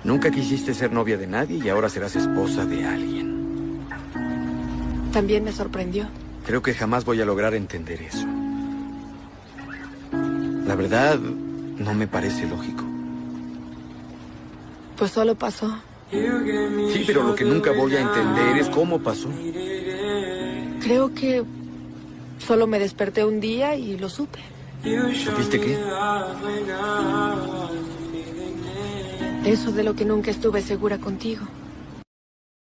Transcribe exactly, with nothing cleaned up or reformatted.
Nunca quisiste ser novia de nadie y ahora serás esposa de alguien. También me sorprendió. Creo que jamás voy a lograr entender eso. La verdad, no me parece lógico. Pues solo pasó. Sí, pero lo que nunca voy a entender es cómo pasó. Creo que solo me desperté un día y lo supe. ¿Supiste qué? Eso de lo que nunca estuve segura contigo.